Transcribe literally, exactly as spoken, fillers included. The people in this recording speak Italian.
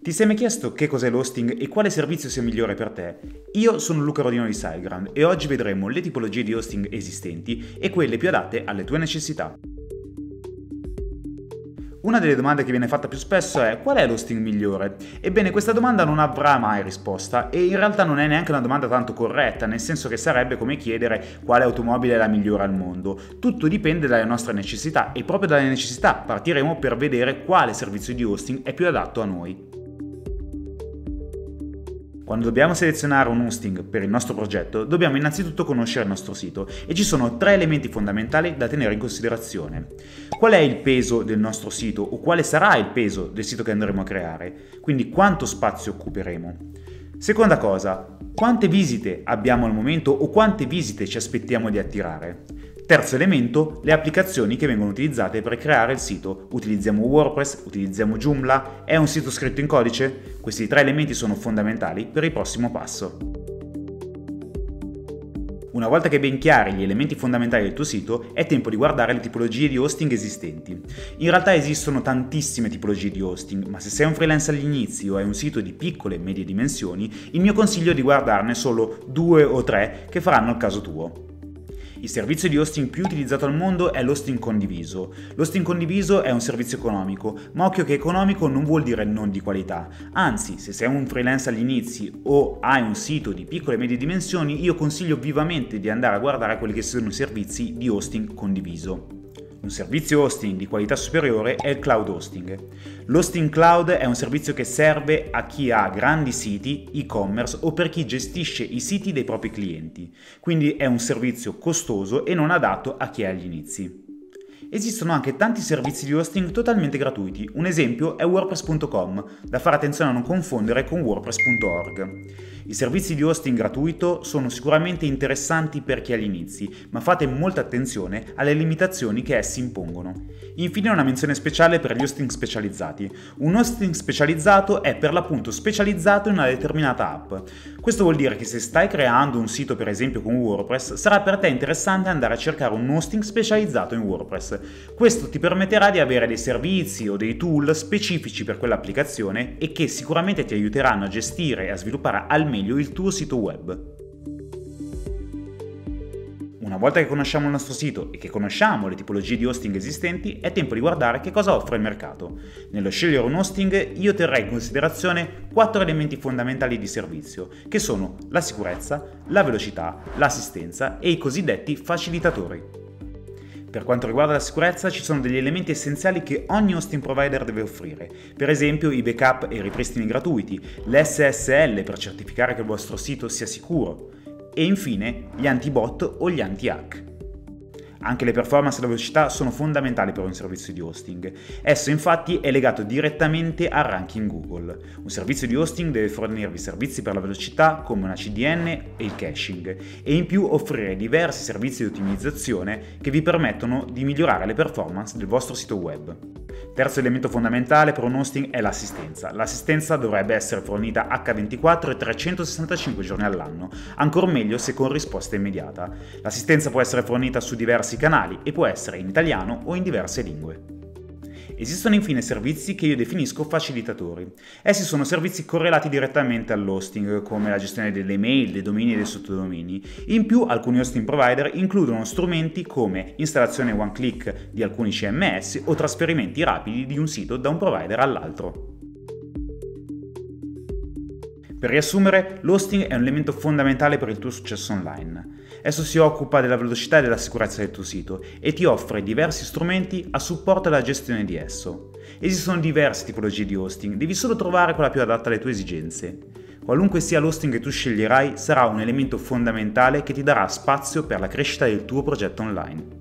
Ti sei mai chiesto che cos'è l'hosting e quale servizio sia migliore per te? Io sono Luca Rodino di SiteGround e oggi vedremo le tipologie di hosting esistenti e quelle più adatte alle tue necessità. Una delle domande che viene fatta più spesso è: qual è l'hosting migliore? Ebbene, questa domanda non avrà mai risposta e in realtà non è neanche una domanda tanto corretta, nel senso che sarebbe come chiedere quale automobile è la migliore al mondo. Tutto dipende dalle nostre necessità e proprio dalle necessità partiremo per vedere quale servizio di hosting è più adatto a noi. Quando dobbiamo selezionare un hosting per il nostro progetto, dobbiamo innanzitutto conoscere il nostro sito e ci sono tre elementi fondamentali da tenere in considerazione. Qual è il peso del nostro sito o quale sarà il peso del sito che andremo a creare? Quindi quanto spazio occuperemo? Seconda cosa, quante visite abbiamo al momento o quante visite ci aspettiamo di attirare? Terzo elemento, le applicazioni che vengono utilizzate per creare il sito. Utilizziamo WordPress, utilizziamo Joomla, è un sito scritto in codice? Questi tre elementi sono fondamentali per il prossimo passo. Una volta che hai ben chiari gli elementi fondamentali del tuo sito, è tempo di guardare le tipologie di hosting esistenti. In realtà esistono tantissime tipologie di hosting, ma se sei un freelance agli inizi o hai un sito di piccole e medie dimensioni, il mio consiglio è di guardarne solo due o tre che faranno il caso tuo. Il servizio di hosting più utilizzato al mondo è l'hosting condiviso. L'hosting condiviso è un servizio economico, ma occhio che economico non vuol dire non di qualità. Anzi, se sei un freelance agli inizi o hai un sito di piccole e medie dimensioni, io consiglio vivamente di andare a guardare quelli che sono i servizi di hosting condiviso. Un servizio hosting di qualità superiore è il cloud hosting. L'hosting cloud è un servizio che serve a chi ha grandi siti, e-commerce o per chi gestisce i siti dei propri clienti, quindi è un servizio costoso e non adatto a chi è agli inizi. Esistono anche tanti servizi di hosting totalmente gratuiti, un esempio è WordPress punto com, da fare attenzione a non confondere con WordPress punto org. I servizi di hosting gratuito sono sicuramente interessanti per chi è agli inizi, ma fate molta attenzione alle limitazioni che essi impongono. Infine una menzione speciale per gli hosting specializzati. Un hosting specializzato è per l'appunto specializzato in una determinata app. Questo vuol dire che se stai creando un sito per esempio con WordPress, sarà per te interessante andare a cercare un hosting specializzato in WordPress. Questo ti permetterà di avere dei servizi o dei tool specifici per quell'applicazione e che sicuramente ti aiuteranno a gestire e a sviluppare al meglio il tuo sito web. Una volta che conosciamo il nostro sito e che conosciamo le tipologie di hosting esistenti, è tempo di guardare che cosa offre il mercato. Nello scegliere un hosting io terrei in considerazione quattro elementi fondamentali di servizio, che sono la sicurezza, la velocità, l'assistenza e i cosiddetti facilitatori. Per quanto riguarda la sicurezza, ci sono degli elementi essenziali che ogni hosting provider deve offrire, per esempio i backup e i ripristini gratuiti, l'S S L per certificare che il vostro sito sia sicuro, e infine gli anti-bot o gli anti-hack. Anche le performance e la velocità sono fondamentali per un servizio di hosting. Esso infatti è legato direttamente al ranking Google. Un servizio di hosting deve fornirvi servizi per la velocità come una C D N e il caching e in più offrire diversi servizi di ottimizzazione che vi permettono di migliorare le performance del vostro sito web. Terzo elemento fondamentale per un hosting è l'assistenza. L'assistenza dovrebbe essere fornita acca ventiquattro e trecentosessantacinque giorni all'anno, ancor meglio se con risposta immediata. L'assistenza può essere fornita su diversi canali e può essere in italiano o in diverse lingue. Esistono infine servizi che io definisco facilitatori. Essi sono servizi correlati direttamente all'hosting, come la gestione delle email, dei domini e dei sottodomini. In più, alcuni hosting provider includono strumenti come installazione one click di alcuni C M S o trasferimenti rapidi di un sito da un provider all'altro. Per riassumere, l'hosting è un elemento fondamentale per il tuo successo online. Esso si occupa della velocità e della sicurezza del tuo sito e ti offre diversi strumenti a supporto della gestione di esso. Esistono diverse tipologie di hosting, devi solo trovare quella più adatta alle tue esigenze. Qualunque sia l'hosting che tu sceglierai, sarà un elemento fondamentale che ti darà spazio per la crescita del tuo progetto online.